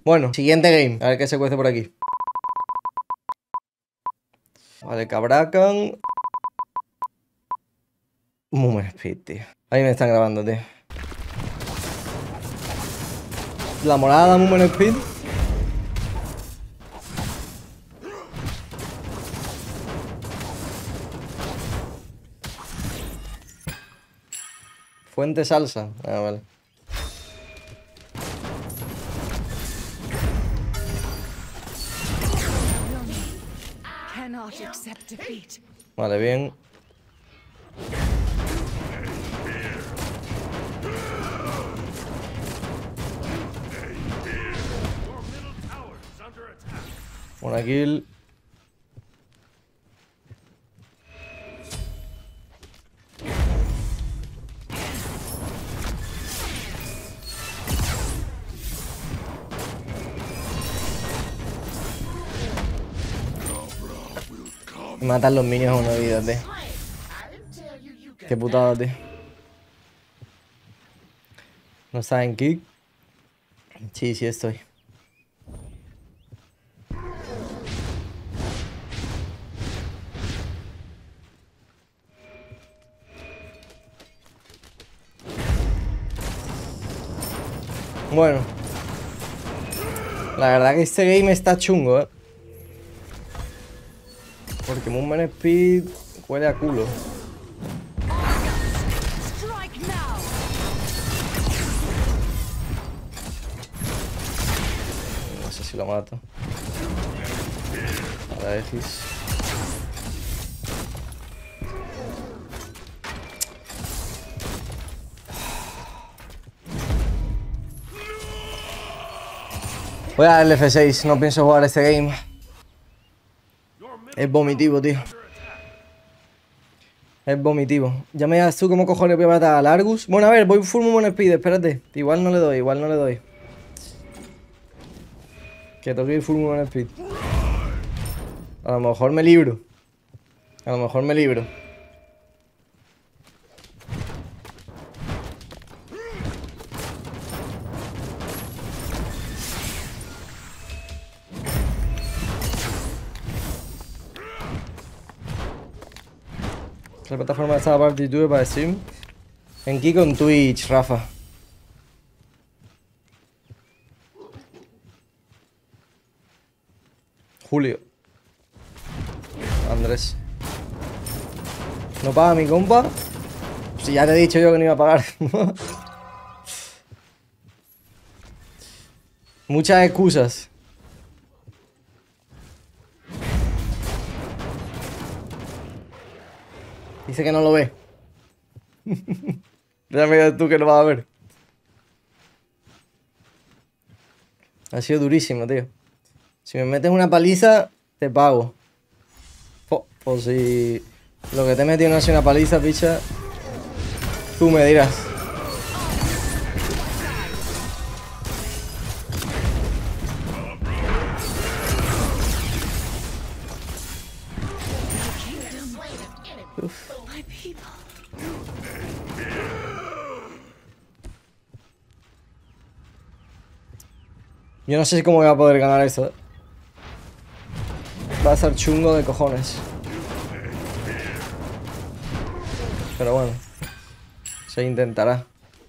Bueno, siguiente game. A ver qué se cuece por aquí. Vale, Cabracan. Movement Speed, tío. Ahí me están grabando, tío. La morada Movement Speed. Fuente salsa. Ah, vale. Vale, bien. Una kill. Matan los minions a una vida, tío. Qué putada, tío. ¿No saben kick? Sí, sí estoy. Bueno. La verdad que este game está chungo, ¿eh? Porque Movement Speed huele a culo. No sé si lo mato. A la X. Voy a darle F6, no pienso jugar este game. Es vomitivo, tío. Es vomitivo. Ya me das tú cómo cojones voy a matar a Largus. Bueno, a ver, voy full Movement Speed, espérate. Igual no le doy, igual no le doy. Que tengo que ir full Movement Speed. A lo mejor me libro. A lo mejor me libro. La plataforma de esta partitura para stream. En Kiko en Twitch, Rafa. Julio. Andrés. ¿No paga mi compa? Si ya te he dicho yo que no iba a pagar. Muchas excusas. Dice que no lo ve. Ya me digas tú que lo vas a ver. Ha sido durísimo, tío. Si me metes una paliza, te pago. O si lo que te he metido no ha sido una paliza, picha, tú me dirás. Uf. Yo no sé cómo voy a poder ganar esto. Va a ser chungo de cojones. Pero bueno, se intentará.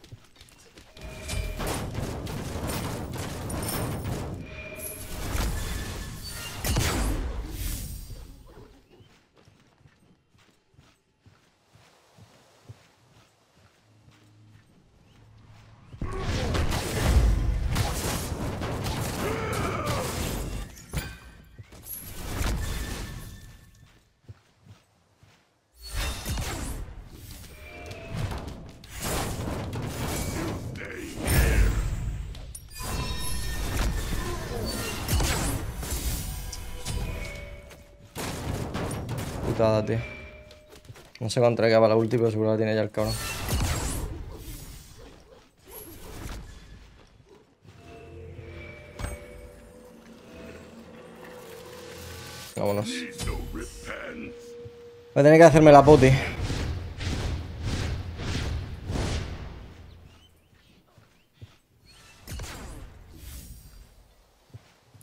Putada, tío. No sé cuánto le queda para la ulti, pero seguro la tiene ya el cabrón. Vámonos. Voy a tener que hacerme la poti.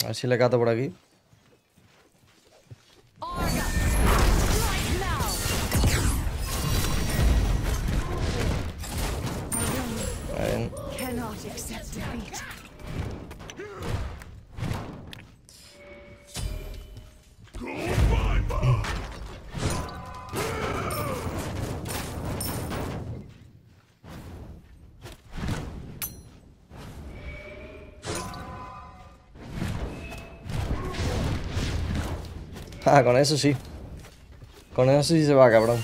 A ver si le cato por aquí. Bien. Ah, con eso sí. Con eso sí se va, cabrón.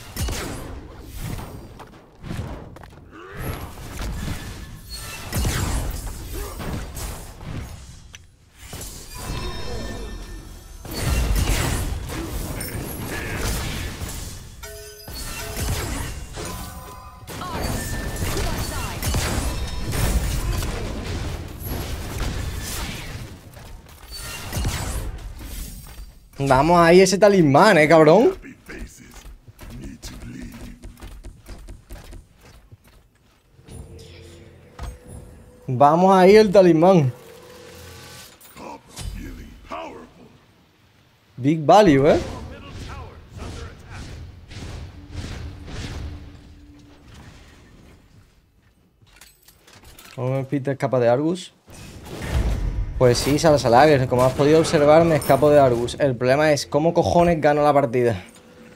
Vamos ahí ese talismán, cabrón. Vamos ahí el talismán. Big value, ¿Cómo me escapa de Argus? Pues sí, Salsalager, como has podido observar, me escapo de Argus. El problema es cómo cojones gano la partida.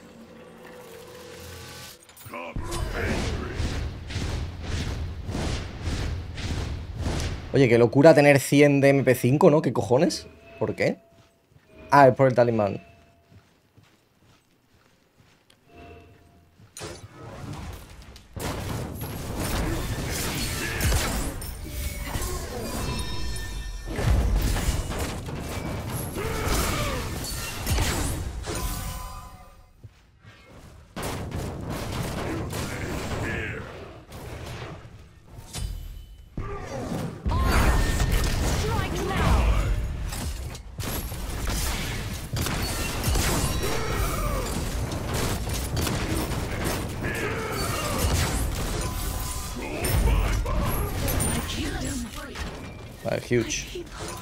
Oye, qué locura tener 100 de MP5, ¿no? ¿Qué cojones? ¿Por qué? Ah, es por el talismán. Vale, huge.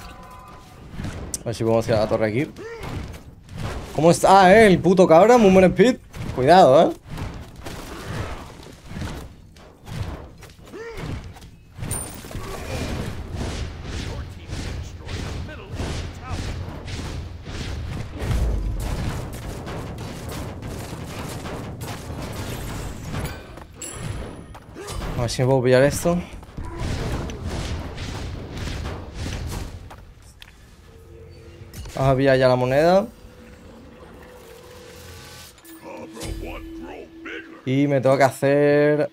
A ver si podemos tirar la torre aquí. ¿Cómo está, el puto cabra? Muy buen speed. Cuidado, A ver si me puedo pillar esto. Vamos a pillar ya la moneda. Y me tengo que hacer...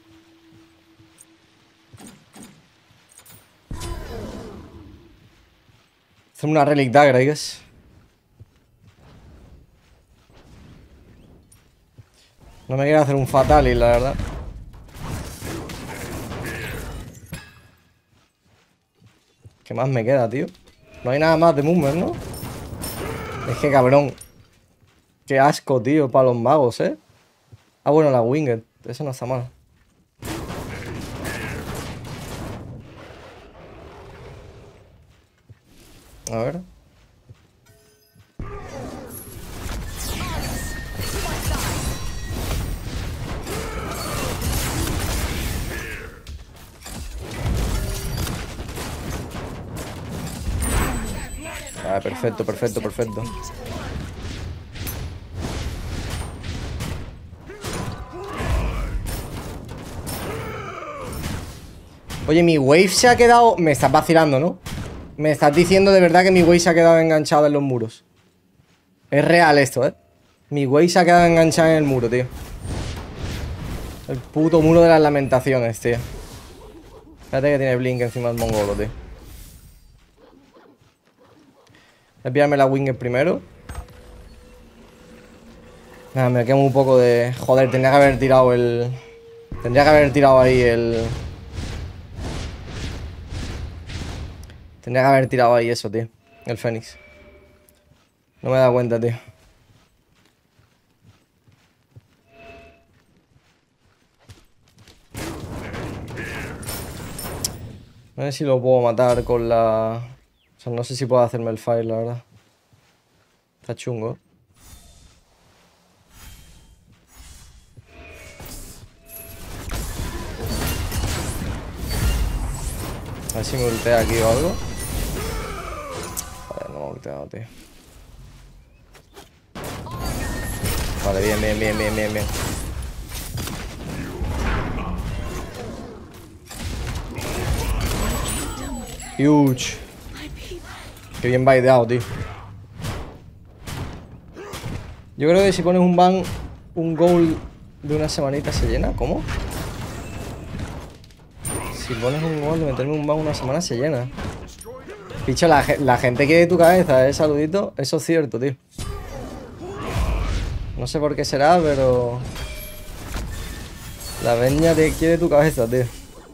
Hacer una Relic Dagger, I guess. No me quiero hacer un Fatality, la verdad. ¿Qué más me queda, tío? No hay nada más de movement, ¿no? Es que cabrón. Qué asco, tío, para los magos, Ah, bueno, la Winged. Eso no está mal. A ver. Ah, perfecto, perfecto, perfecto. Oye, mi wave se ha quedado... Me estás vacilando, ¿no? Me estás diciendo de verdad que mi wave se ha quedado enganchado en los muros. Es real esto, Mi wave se ha quedado enganchado en el muro, tío. El puto muro de las lamentaciones, tío. Espérate que tiene blink encima del mongolo, tío. Voy a pillarme la Winged primero. Nada, me quemo un poco de... Joder, tendría que haber tirado el... Tendría que haber tirado ahí el... Tendría que haber tirado ahí eso, tío. El Fénix. No me he dado cuenta, tío. No sé si lo puedo matar con la... sea, no sé si puedo hacerme el fire, la verdad. Está chungo. A ver si me ultea aquí o algo. Vale, no me ha ulteado, tío. Vale, bien, bien, bien, bien, bien, bien. Huge. Qué bien baideado, tío. Yo creo que si pones un ban, un goal de una semanita se llena. ¿Cómo? Si pones un gol de meterme un ban una semana se llena. Picho, la gente quiere tu cabeza, saludito. Eso es cierto, tío. No sé por qué será, pero... La peña te quiere tu cabeza, tío.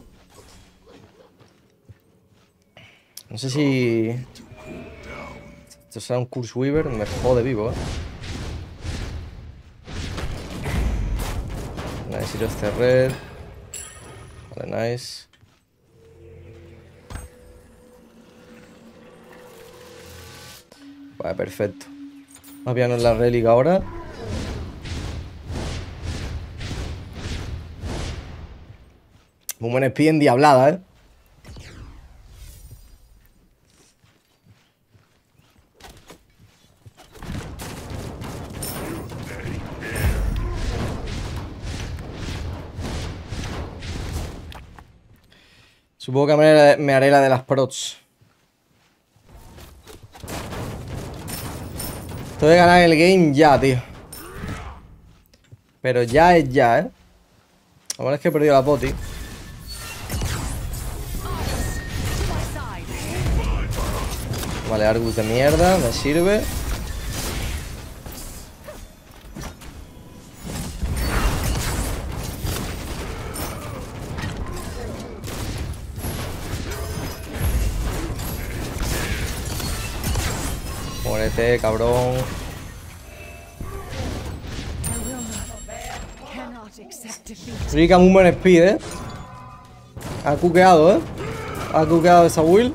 No sé si... Esto será un Curse Weaver. Me jode vivo, Nice, ir a este red. Vale, nice. Vale, perfecto. Vamos a pillarnos la relic ahora. Muy buen speed endiablada, Supongo que me haré la de las prots. Esto de ganar el game ya, tío. Pero ya es ya, Lo bueno es que he perdido la poti. Vale, Argus de mierda, me sirve. Muérete, cabrón. Rica muy buen speed, Ha cuqueado, Ha cuqueado esa build.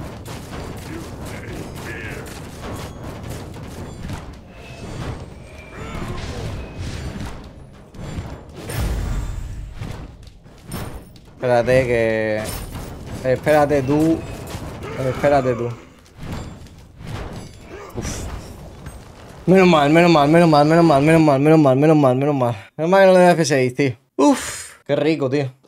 Espérate que... Espérate tú. Espérate tú. Uf. Menos mal, menos mal, menos mal, menos mal, menos mal, menos mal, menos mal, menos mal. Menos mal que no le da F6, tío. Uf, qué rico, tío.